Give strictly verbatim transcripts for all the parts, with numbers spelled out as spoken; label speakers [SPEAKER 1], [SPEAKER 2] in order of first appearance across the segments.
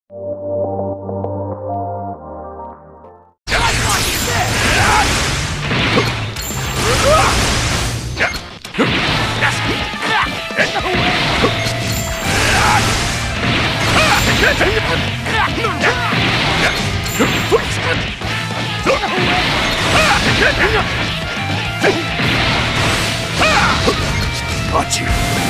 [SPEAKER 1] Got you.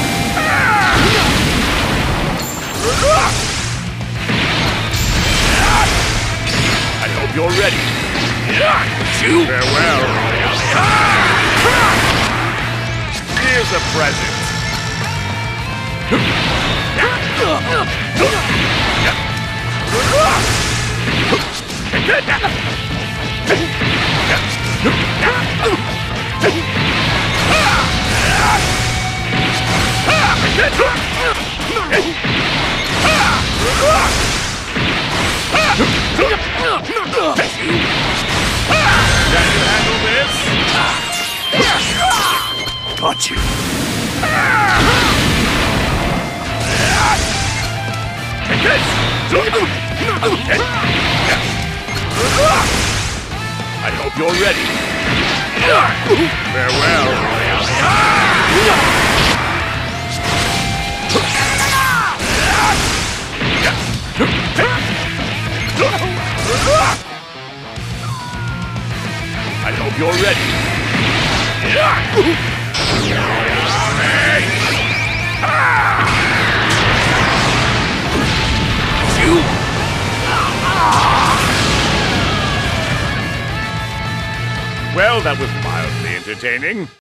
[SPEAKER 1] I hope you're ready. You. Farewell. Here's a present. Can you handle this? Got you. Take this! I hope you're ready. Farewell. I hope you're ready. Well, that was mildly entertaining.